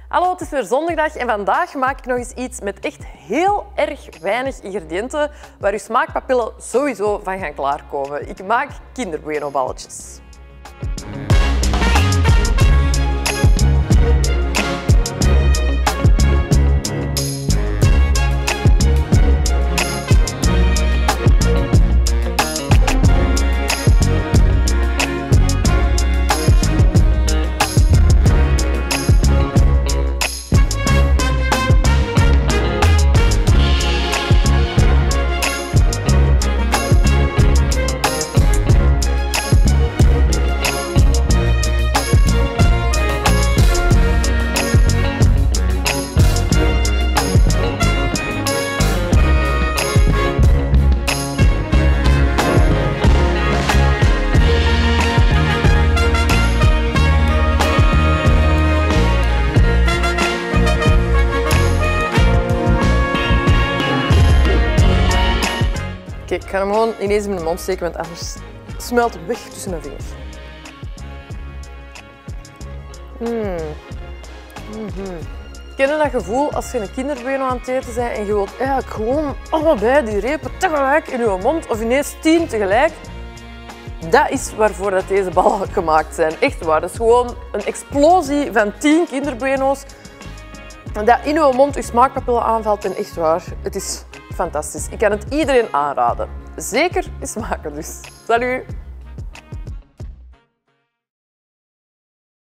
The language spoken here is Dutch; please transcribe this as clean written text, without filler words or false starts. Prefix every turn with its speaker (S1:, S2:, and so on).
S1: Hallo, het is weer zondag en vandaag maak ik nog eens iets met echt heel erg weinig ingrediënten waar uw smaakpapillen sowieso van gaan klaarkomen. Ik maak Kinder Bueno balletjes. Kijk, ik ga hem gewoon ineens in mijn mond steken, want anders smelt het weg tussen mijn vingers. Ken je dat gevoel als je een Kinder Bueno aan het eten bent en je wilt eigenlijk gewoon allebei die repen tegelijk in je mond of ineens 10 tegelijk? Dat is waarvoor dat deze ballen gemaakt zijn. Echt waar. Dat is gewoon een explosie van 10 Kinder Bueno's dat in uw mond uw smaakpapillen aanvalt en echt waar. Het is fantastisch. Ik kan het iedereen aanraden. Zeker eens maken dus. Salut!